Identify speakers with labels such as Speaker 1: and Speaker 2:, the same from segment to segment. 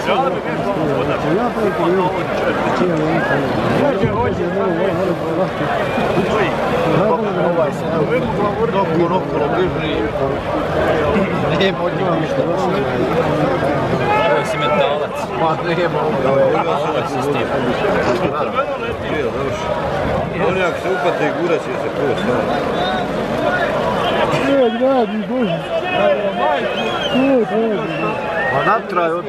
Speaker 1: Ovo si metalac. Ovo si s tim.
Speaker 2: Oni ako se upate i gura će se prvo staviti.
Speaker 3: Ne, gradi, bože.
Speaker 2: Pa natraj od...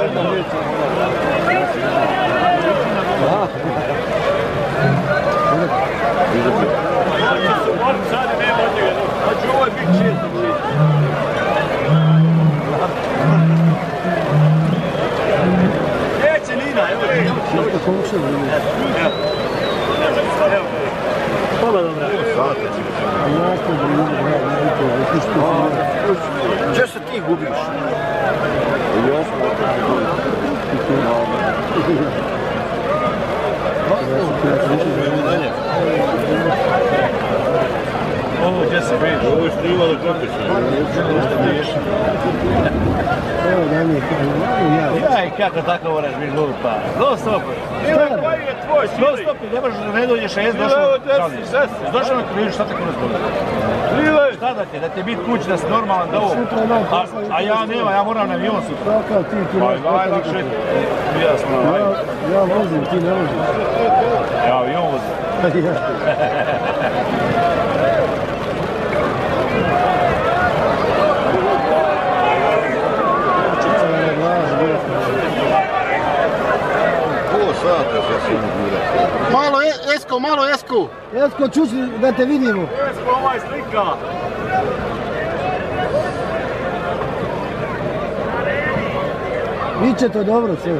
Speaker 4: Ovo je bit često. Neće Nina, evo. Hvala dobra.
Speaker 2: Gdje se ti gubiš?
Speaker 4: Ovo gdje se vidi?
Speaker 2: Ovo je štrivalo kapića.
Speaker 4: Jaj, kako tako moraš biti glupa. Non stop. Koji je tvoj sili? Non stop, ne možeš da ne dođe 6, došao na križu, šta te kurac boli? Šta da te biti kući, da si normalan da ovo. A ja nema, ja moram na avion sutra.
Speaker 3: Kakav ti
Speaker 4: Pa aj lakše.
Speaker 3: Ja vozim, ti ne voziš.
Speaker 4: Ja avion vozim.
Speaker 2: Malo Esko, malo Esko!
Speaker 3: Esko, čuči da te vidimo.
Speaker 4: Esko, ovaj slika!
Speaker 3: Biće to dobro sve.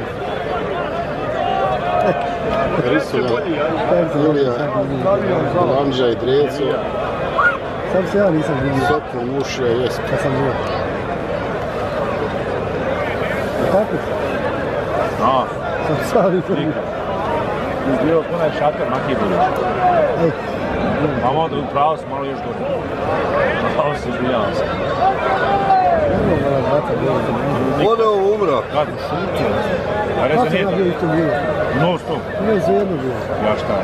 Speaker 2: Risonja, Ilija, Ranđa i Dreco.
Speaker 3: Sam se ja nisam vidio.
Speaker 2: Soko, Mušija i Esko.
Speaker 3: Kad sam bio. Tako se?
Speaker 4: No.
Speaker 3: Sam vidio.
Speaker 4: Izgledao punaj šater, maki budući. Mamo onda upravo se malo još gore. Malo se izbiljavam se.
Speaker 2: Ode ovo umra.
Speaker 4: Kako šutio? A
Speaker 3: Kako sam ja bio isto bio?
Speaker 4: No stop.
Speaker 3: Ne, za jedno bio.
Speaker 4: Ja šta?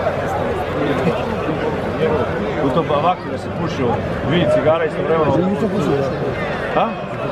Speaker 4: U to ovako da se pušio 2 cigara isto vremena.
Speaker 3: Znači nisam pušio.
Speaker 4: Ha?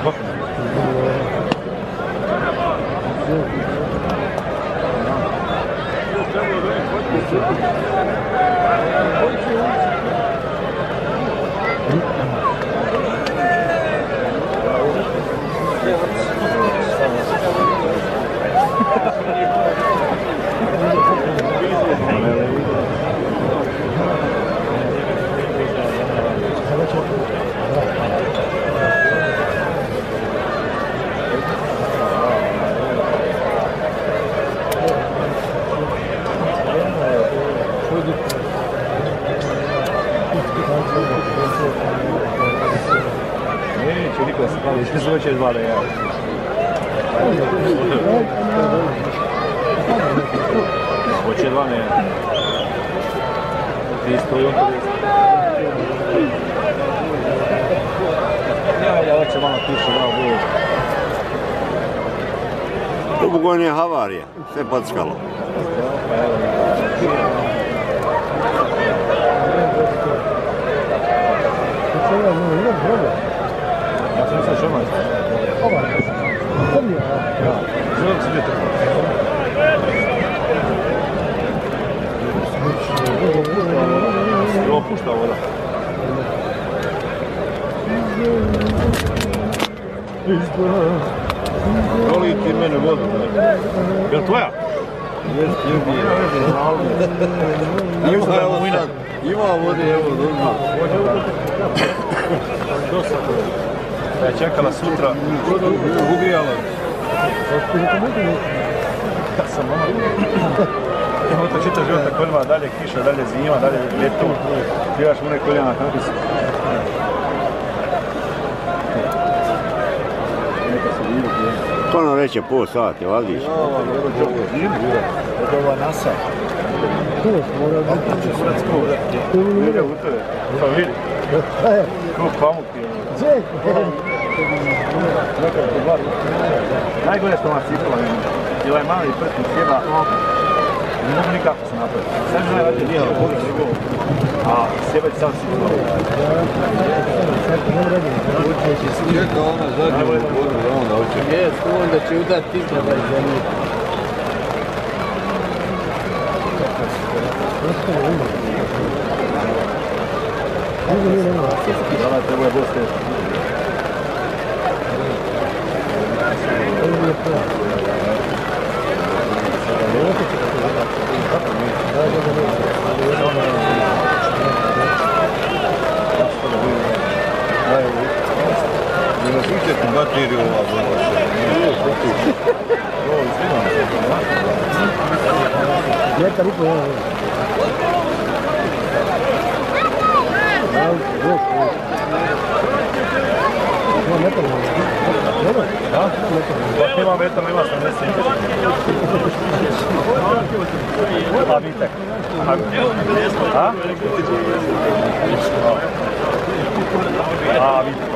Speaker 4: Neće niko da se pravi, što se hoće zvale ja. Hoće 2 ne. Ti stoji on to ja hoće malo tiše, malo bude.
Speaker 2: Dubogon je havarija, sve packalo.
Speaker 4: Ja sam sad šoma isto.
Speaker 3: Ova, crnija.
Speaker 4: Zovem se djetra. Ovo pušta voda.
Speaker 2: Voli ti mene vodu.
Speaker 4: Jel tvoja?
Speaker 2: Jest, ljubi. Ima vode, evo, dobro.
Speaker 4: Da je čekala sutra, ugrijala. Ja sam ono to čitaš života koljima, dalje kiša, dalje zima, dalje ljeto. Plivaš mune koljena, kako si?
Speaker 2: To nam reće pol sati, vadiš?
Speaker 4: Od ova nasa.
Speaker 3: Tu mora biti. Tu
Speaker 4: Vidi u tebe, to vidi. Ko pamuk je.
Speaker 3: Ček.
Speaker 4: Nekako bar. Najgore što vam cipela nema. I ovaj mali prst mi sjeba, ne mogu nikako se napraviti. Sve mi najvađe nije bolje nego, a sjebać sam cipela.
Speaker 1: Čeka ona zadnju vodu, da onda hoće. Jes, onda će udati tigra da je zemlji.
Speaker 4: Dala treba je dosta teško.
Speaker 1: Ne naslučajte bateriju ova voda.
Speaker 3: Metar i pol,
Speaker 4: Nema metar, nema 80. A vitek. A? A vitek.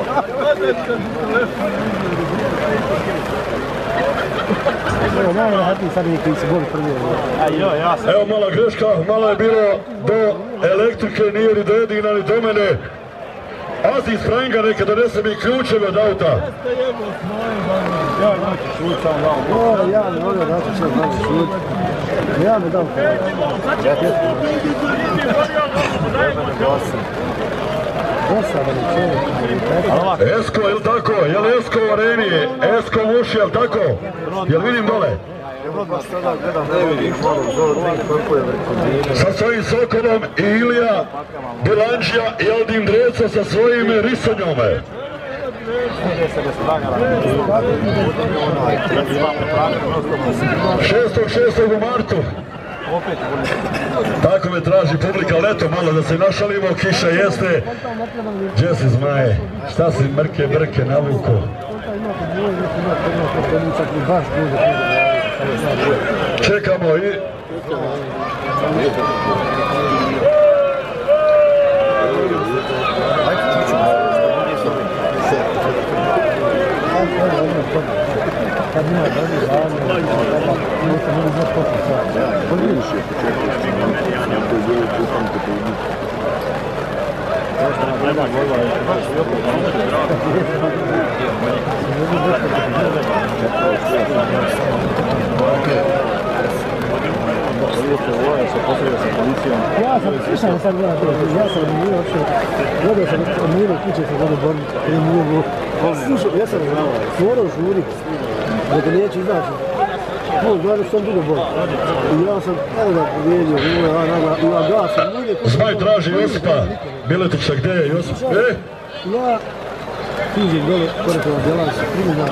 Speaker 5: Evo mala greška, malo je bilo do elektrike, nije ni do jedina ni do mene. Azi iz Franjga neka donese mi ključeve od auta.
Speaker 3: ja ne volio da ću se znam šut. Ja ne dam
Speaker 5: Esko, jel tako? Jel Esko u areni? Esko Mušija, jel tako? Jel vidim dole? Sa svojim Sokolom i Ilija, Bilanđija i Aldin Dreco sa svojim Risonjome. 6. u martu. Tako me traži publika, ali eto malo da se našalimo, kiša jeste. Gdje si zmaje? Šta si mrke navuko? Čekamo i...
Speaker 3: Kad ima dobi zavljeno, možete mogu znati koliko sad. Pogledaš je ja sam slušao sad gleda to, ja sam nije uopće, gledao sam od Mire kuće sa gledao borbi, ili nije slušao, ja sam znao, morao žurit, da neću izaći. Gledao što sam dugo borbi. I ja sam, evo da pobjedio, ima gasa, nije kuće.
Speaker 5: Zmaj traži Josipa, Biletića, gdje je Josip?
Speaker 3: Ja, fiđim dole, korekova djelanca, primjenja,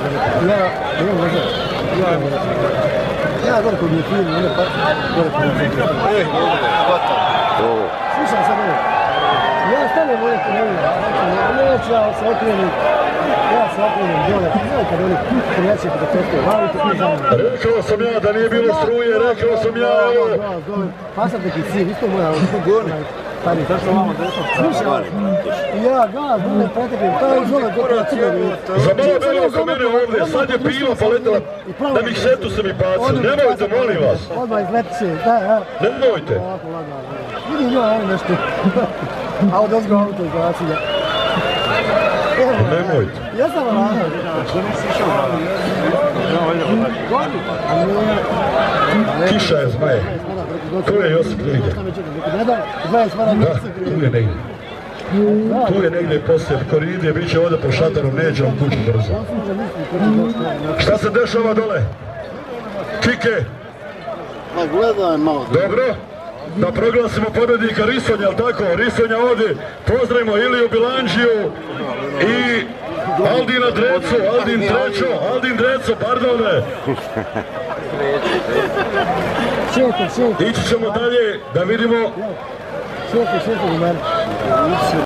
Speaker 3: ja gore kod mi je film, one pa, gore kod mi je film. Slušam sad ovo. Ja stavljam ovdje kod ovdje, neću ja se okrenim, dole, znaju kad oni kreacije kada teško, valite i za mene.
Speaker 5: Rekao sam ja da nije bilo struje, rekao sam ja ovo.
Speaker 3: Pasat neki cilj, isto moja, gorna. Stari, to što vamo desno. Slušaj, ja gaz, ne preteknem, to je zove gotovo crno.
Speaker 5: Za malo bilo oko mene ovdje, sad je piva paletila, da mi šetu se mi baci. Nemojte, molim vas.
Speaker 3: Odmah izleti će, da.
Speaker 5: Nemojte.
Speaker 3: Vidim ja ovo nešto. A od ozgo auto izbaci ga.
Speaker 5: Nemojte.
Speaker 3: Ja sam lagao.
Speaker 5: Kiša je zmaje. Tu je Josip negdje. Da, tu je negdje. Tu je negdje poslije Koride, bit će ovdje po šataru, neće vam kući brzo. Šta se dešava dole? Kike?
Speaker 3: Gledaj malo.
Speaker 5: Dobro. Da proglasimo pobjednika Risonja, jel tako? Risonja ovdje. Pozdravimo Iliju Bilanđiju i Aldina Drecu, Aldin Dreco, pardone. Ići ćemo dalje da vidimo.